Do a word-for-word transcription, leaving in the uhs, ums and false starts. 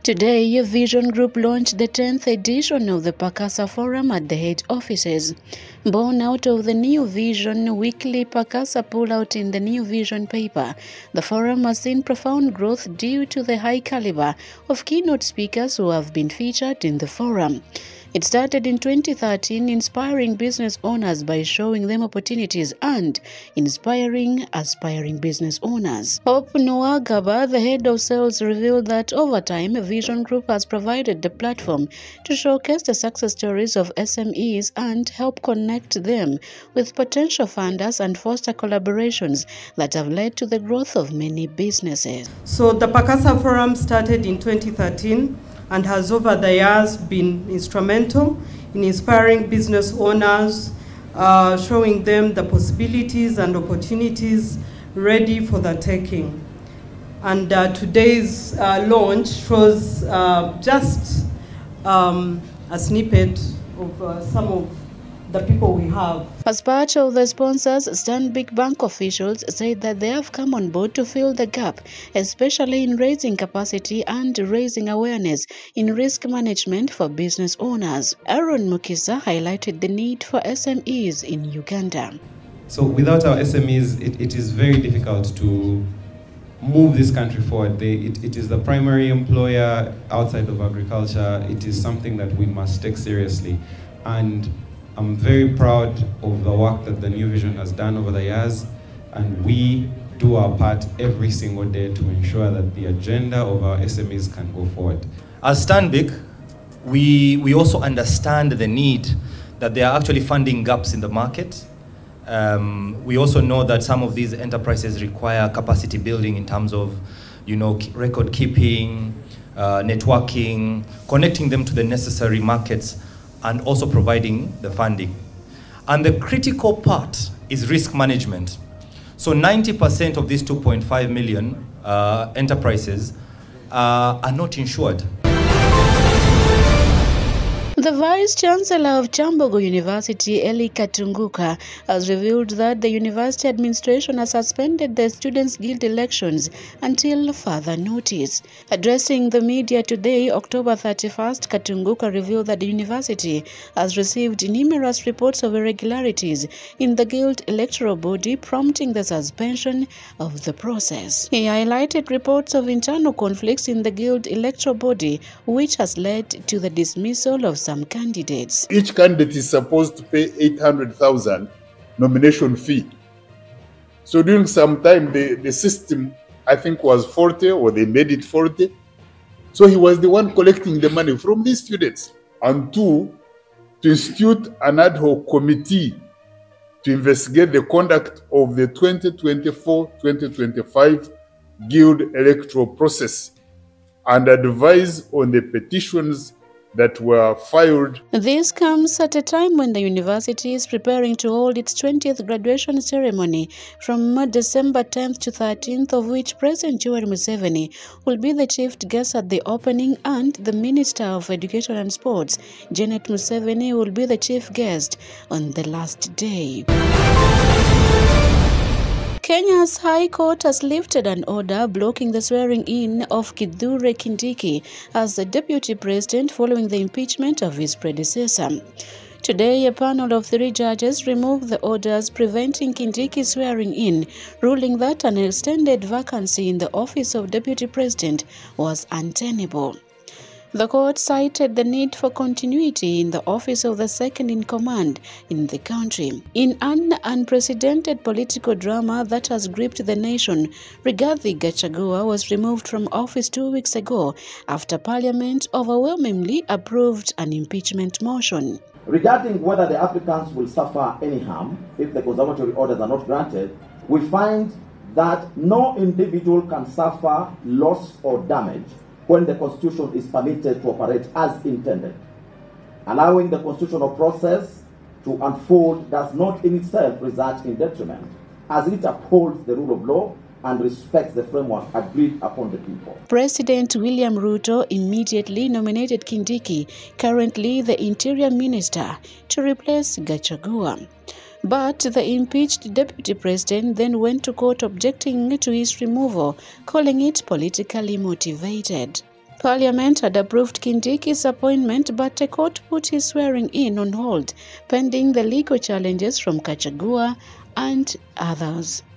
Today, Vision Group launched the tenth edition of the Pakada Forum at the head offices. Born out of the New Vision weekly Pakada pullout in the New Vision paper, the forum has seen profound growth due to the high caliber of keynote speakers who have been featured in the forum. It started in twenty thirteen, inspiring business owners by showing them opportunities and inspiring aspiring business owners. Hope Nwagaba, the head of sales, revealed that over time, Vision Group has provided the platform to showcase the success stories of S M Es and help connect them with potential funders and foster collaborations that have led to the growth of many businesses. So the Pakada Forum started in twenty thirteen. And has over the years been instrumental in inspiring business owners, uh, showing them the possibilities and opportunities ready for the taking. And uh, today's uh, launch shows uh, just um, a snippet of uh, some of the people we have. As part of the sponsors, Stanbic Bank officials said that they have come on board to fill the gap, especially in raising capacity and raising awareness in risk management for business owners. Aaron Mukisa highlighted the need for S M Es in Uganda. So without our S M Es, it, it is very difficult to move this country forward. They, it, it is the primary employer outside of agriculture. It is something that we must take seriously. And I'm very proud of the work that the New Vision has done over the years, and we do our part every single day to ensure that the agenda of our S M Es can go forward. As Stanbic, we, we also understand the need that there are actually funding gaps in the market. Um, we also know that some of these enterprises require capacity building in terms of, you know, record keeping, uh, networking, connecting them to the necessary markets, and also providing the funding. And the critical part is risk management. So ninety percent of these two point five million uh, enterprises uh, are not insured. The Vice-Chancellor of Kyambogo University, Eli Katunguka, has revealed that the university administration has suspended the Students' Guild elections until further notice. Addressing the media today, October thirty-first, Katunguka revealed that the university has received numerous reports of irregularities in the Guild electoral body, prompting the suspension of the process. He highlighted reports of internal conflicts in the Guild electoral body, which has led to the dismissal of some candidates. Each candidate is supposed to pay eight hundred thousand nomination fee. So during some time, the, the system, I think, was forty, or they made it forty. So he was the one collecting the money from these students. And two, to institute an ad hoc committee to investigate the conduct of the twenty twenty-four twenty twenty-five Guild electoral process and advise on the petitions that were filed. This comes at a time when the university is preparing to hold its twentieth graduation ceremony from December tenth to thirteenth, of which President Yoweri Museveni will be the chief guest at the opening, and the Minister of Education and Sports, Janet Museveni, will be the chief guest on the last day. Kenya's High Court has lifted an order blocking the swearing-in of Kithure Kindiki as the deputy president following the impeachment of his predecessor. Today, a panel of three judges removed the orders preventing Kindiki swearing in, ruling that an extended vacancy in the office of deputy president was untenable. The court cited the need for continuity in the office of the second-in-command in the country. In an unprecedented political drama that has gripped the nation, Rigathi Gachagua was removed from office two weeks ago after Parliament overwhelmingly approved an impeachment motion. Regarding whether the applicants will suffer any harm if the conservatory orders are not granted, we find that no individual can suffer loss or damage when the Constitution is permitted to operate as intended. Allowing the constitutional process to unfold does not in itself result in detriment, as it upholds the rule of law and respects the framework agreed upon the people. President William Ruto immediately nominated Kindiki, currently the Interior Minister, to replace Gachagua. But the impeached deputy president then went to court objecting to his removal, calling it politically motivated. Parliament had approved Kindiki's appointment, but a court put his swearing in on hold, pending the legal challenges from Kachagua and others.